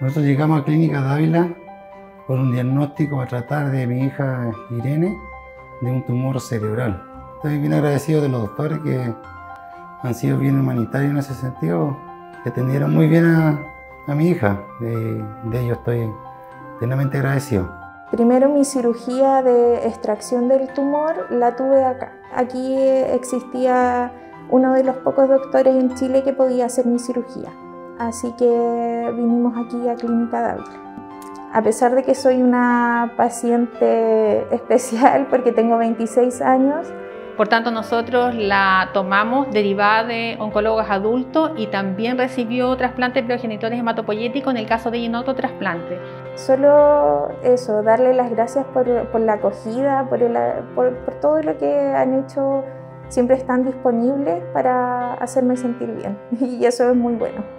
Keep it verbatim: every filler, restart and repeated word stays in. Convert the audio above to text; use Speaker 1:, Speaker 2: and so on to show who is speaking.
Speaker 1: Nosotros llegamos a Clínica Dávila por un diagnóstico a tratar de mi hija Irene de un tumor cerebral. Estoy bien agradecido de los doctores que han sido bien humanitarios en ese sentido, que atendieron muy bien a, a mi hija. De, de ello estoy plenamente agradecido.
Speaker 2: Primero mi cirugía de extracción del tumor la tuve acá. Aquí existía uno de los pocos doctores en Chile que podía hacer mi cirugía. Así que vinimos aquí a Clínica Dávila. A pesar de que soy una paciente especial porque tengo veintiséis años,
Speaker 3: por tanto, nosotros la tomamos derivada de oncólogos adultos y también recibió trasplante de progenitores hematopoyéticos en el caso de ella en otro trasplante.
Speaker 2: Solo eso, darle las gracias por, por la acogida, por, el, por, por todo lo que han hecho. Siempre están disponibles para hacerme sentir bien y eso es muy bueno.